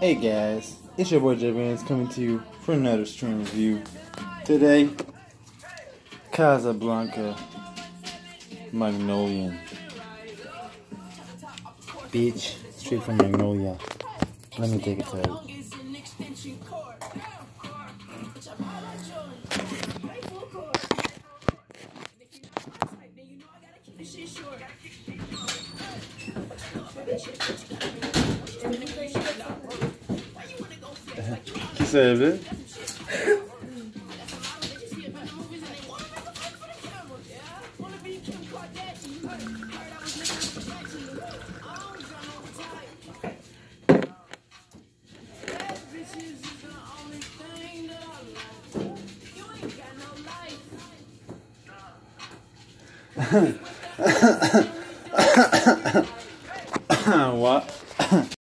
Hey guys, it's your boy J Vance coming to you for another stream review. Today, Casablanca, Mongolian. Beach, straight from Magnolia. Let me take it to it. Serve it. What?